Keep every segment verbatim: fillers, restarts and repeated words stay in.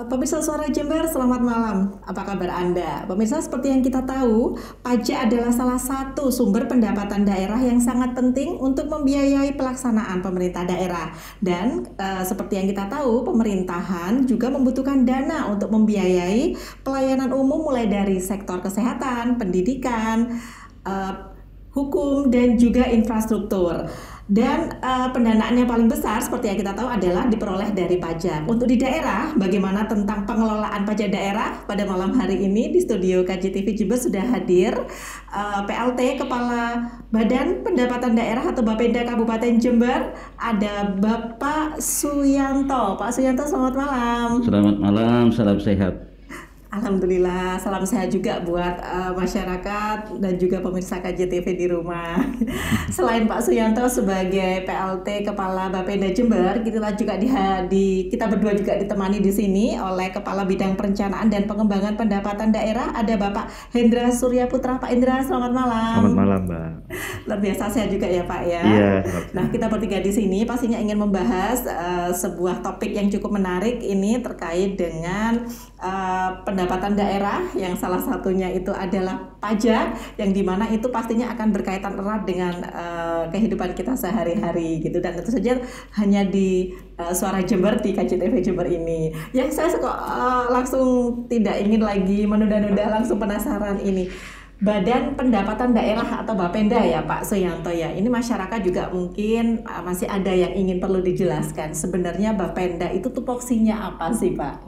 Pemirsa Suara Jember, selamat malam. Apa kabar Anda? Pemirsa, seperti yang kita tahu, pajak adalah salah satu sumber pendapatan daerah yang sangat penting untuk membiayai pelaksanaan pemerintah daerah. Dan uh, seperti yang kita tahu, pemerintahan juga membutuhkan dana untuk membiayai pelayanan umum mulai dari sektor kesehatan, pendidikan, uh, hukum, dan juga infrastruktur. Dan uh, pendanaan yang paling besar seperti yang kita tahu adalah diperoleh dari pajak. Untuk di daerah, bagaimana tentang pengelolaan pajak daerah? Pada malam hari ini di studio K J T V Jember sudah hadir uh, P L T Kepala Badan Pendapatan Daerah atau Bapenda Kabupaten Jember, ada Bapak Suyanto. Pak Suyanto, selamat malam. Selamat malam, salam sehat. Alhamdulillah, salam sehat juga buat uh, masyarakat dan juga pemirsa K J T V di rumah. Selain Pak Suyanto sebagai P L T Kepala Bapenda Jember, kita juga di, di kita berdua juga ditemani di sini oleh Kepala Bidang Perencanaan dan Pengembangan Pendapatan Daerah, ada Bapak Hendra Surya Putra. Pak Hendra, selamat malam. Selamat malam, Mbak. Luar biasa sehat juga ya Pak ya. Iya. Nah, kita bertiga di sini pastinya ingin membahas uh, sebuah topik yang cukup menarik ini terkait dengan uh, pendapatan daerah, yang salah satunya itu adalah pajak, yang dimana itu pastinya akan berkaitan erat dengan uh, kehidupan kita sehari-hari gitu. Dan tentu saja hanya di uh, Suara Jember, di K J T V Jember ini. Ya, saya kok uh, langsung tidak ingin lagi menunda-nunda, langsung penasaran ini. Badan Pendapatan Daerah atau Bapenda ya Pak Suyanto ya. Ini masyarakat juga mungkin uh, masih ada yang ingin perlu dijelaskan. Sebenarnya Bapenda itu tupoksinya apa sih Pak?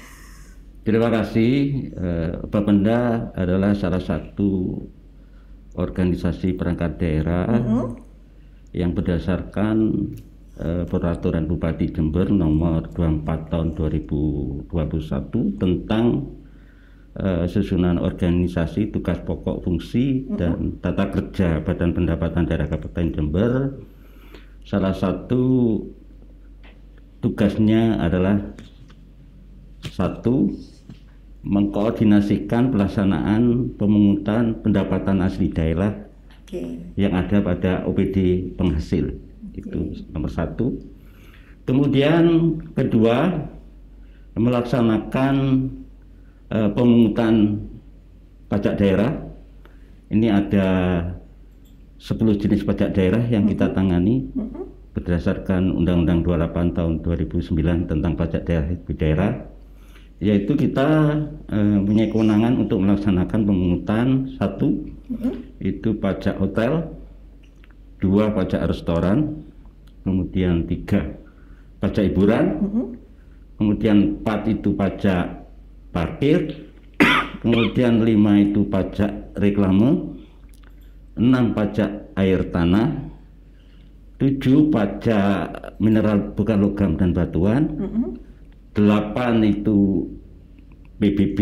Terima kasih. Bapenda adalah salah satu organisasi perangkat daerah mm-hmm. yang berdasarkan uh, peraturan Bupati Jember nomor dua puluh empat tahun dua ribu dua puluh satu tentang uh, susunan organisasi, tugas pokok, fungsi mm-hmm. dan tata kerja Badan Pendapatan Daerah Kabupaten Jember. Salah satu tugasnya adalah satu, mengkoordinasikan pelaksanaan pemungutan pendapatan asli daerah okay. yang ada pada O P D penghasil. Okay. Itu nomor satu. Kemudian kedua, melaksanakan uh, pemungutan pajak daerah. Ini ada sepuluh jenis pajak daerah yang kita tangani mm-hmm. berdasarkan Undang-Undang dua puluh delapan tahun dua ribu sembilan tentang pajak daerah di daerah. Yaitu kita eh, punya kewenangan untuk melaksanakan pemungutan satu mm-hmm. itu pajak hotel, dua pajak restoran, kemudian tiga pajak hiburan, mm-hmm. kemudian empat itu pajak parkir, kemudian lima itu pajak reklame, enam pajak air tanah, tujuh pajak mineral bukan logam dan batuan. Mm-hmm. delapan itu P B B,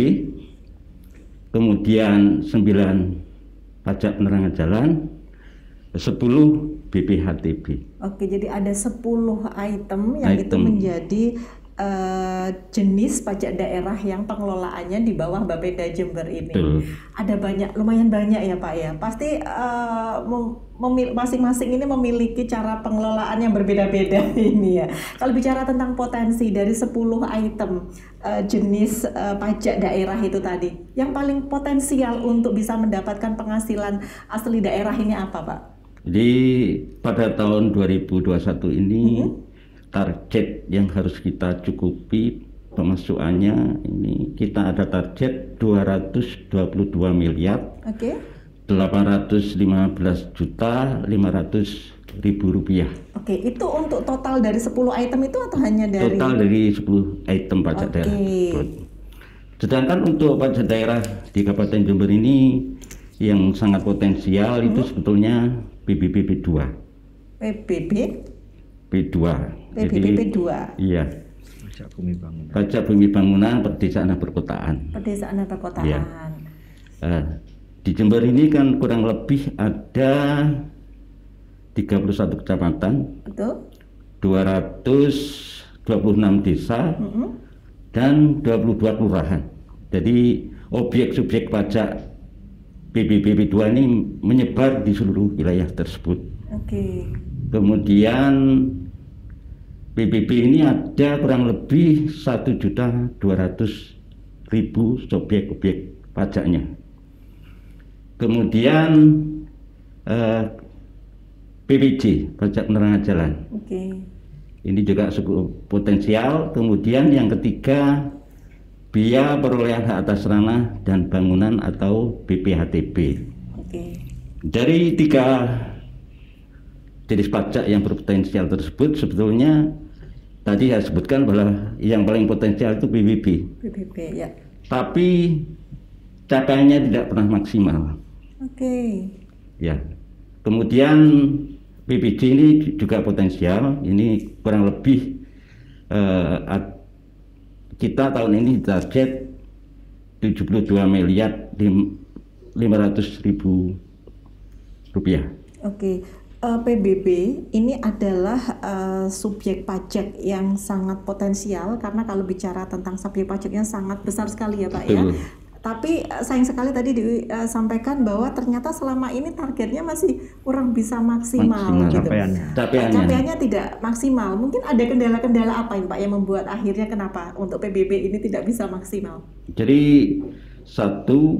kemudian sembilan pajak penerangan jalan, sepuluh B P H T B. Oke, jadi ada sepuluh item yang item. itu menjadi uh, jenis pajak daerah yang pengelolaannya di bawah Bapenda Jember ini. Betul. Ada banyak, lumayan banyak ya Pak ya. Pasti uh, memil- masing-masing ini memiliki cara pengelolaan yang berbeda-beda ini ya. Kalau bicara tentang potensi dari sepuluh item uh, jenis uh, pajak daerah itu tadi, yang paling potensial untuk bisa mendapatkan penghasilan asli daerah ini apa Pak? Jadi pada tahun dua ribu dua puluh satu ini mm-hmm. target yang harus kita cukupi pemasukannya ini kita ada target dua ratus dua puluh dua miliar okay. delapan ratus lima belas juta lima ratus ribu rupiah. Oke, okay. Itu untuk total dari sepuluh item itu atau hanya dari total dari sepuluh item pajak okay. daerah. Sedangkan untuk pajak daerah di Kabupaten Jember ini yang sangat potensial hmm. itu sebetulnya P B B P dua. P B B P dua. P B B P dua. Iya. Pajak bumi bangunan. Pajak bumi bangunan, pedesaan dan perkotaan. Pedesaan dan perkotaan. Ya. Uh, di Jember ini kan kurang lebih ada tiga puluh satu kecamatan. Betul. dua ratus dua puluh enam desa mm-hmm. dan dua puluh dua kelurahan. Jadi objek subjek pajak P B B P dua ini menyebar di seluruh wilayah tersebut. Oke. Okay. Kemudian P B B ini ada kurang lebih satu juta dua ratus ribu subjek-objek pajaknya. Kemudian eh, P P J, pajak penerangan jalan. Oke. Ini juga cukup potensial. Kemudian yang ketiga, biaya perolehan hak atas tanah dan bangunan atau B P H T B. Oke. Dari tiga jenis pajak yang berpotensial tersebut, sebetulnya tadi saya sebutkan bahwa yang paling potensial itu P B B. P B B ya. Tapi capaiannya tidak pernah maksimal. Oke. Ya. Kemudian P P J ini juga potensial. Ini kurang lebih eh, kita tahun ini target tujuh puluh dua miliar lima ratus ribu rupiah. Oke. Uh, P B B ini adalah uh, subjek pajak yang sangat potensial, karena kalau bicara tentang subjek pajaknya sangat besar sekali ya Pak. Betul. Ya. Tapi uh, sayang sekali tadi disampaikan uh, bahwa ternyata selama ini targetnya masih kurang bisa maksimal, maksimal gitu. Capaiannya. Capaiannya. Capaiannya tidak maksimal. Mungkin ada kendala-kendala apa ini Pak yang membuat akhirnya kenapa untuk P B B ini tidak bisa maksimal? Jadi satu,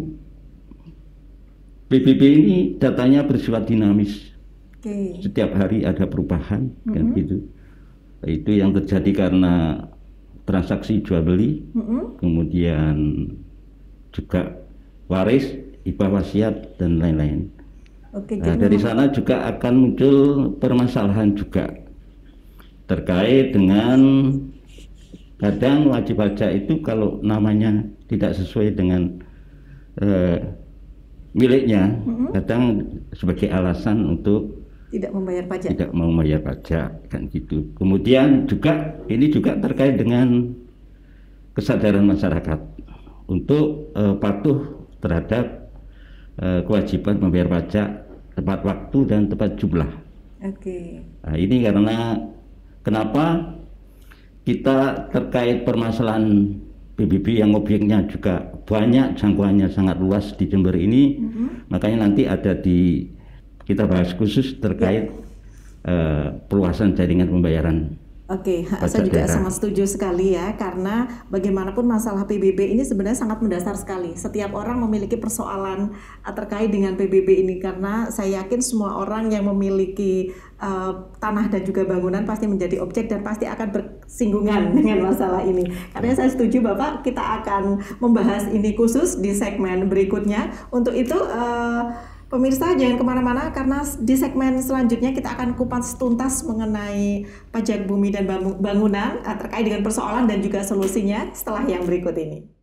P B B ini datanya bersifat dinamis. Okay. Setiap hari ada perubahan, mm-hmm. kan gitu. Itu yang terjadi karena transaksi jual beli, mm-hmm. kemudian juga waris, hibah wasiat dan lain-lain. Okay, nah, dari sana juga akan muncul permasalahan juga terkait dengan kadang wajib pajak itu kalau namanya tidak sesuai dengan eh, miliknya, mm-hmm. kadang sebagai alasan untuk tidak membayar pajak. Tidak mau membayar pajak, kan gitu. Kemudian juga ini juga terkait dengan kesadaran masyarakat untuk uh, patuh terhadap uh, kewajiban membayar pajak tepat waktu dan tepat jumlah. Oke. Okay. Nah, ini karena kenapa kita terkait permasalahan P B B yang objeknya juga banyak, jangkauannya sangat luas di Jember ini, mm-hmm. makanya nanti ada di kita bahas khusus terkait ya. uh, perluasan jaringan pembayaran. Oke, saya juga daerah. Sangat setuju sekali ya, karena bagaimanapun masalah P B B ini sebenarnya sangat mendasar sekali. Setiap orang memiliki persoalan uh, terkait dengan P B B ini, karena saya yakin semua orang yang memiliki uh, tanah dan juga bangunan pasti menjadi objek dan pasti akan bersinggungan dengan masalah ini. Karena saya setuju Bapak, kita akan membahas ini khusus di segmen berikutnya. Untuk itu uh, pemirsa jangan kemana-mana, karena di segmen selanjutnya kita akan kupas tuntas mengenai pajak bumi dan bangunan terkait dengan persoalan dan juga solusinya setelah yang berikut ini.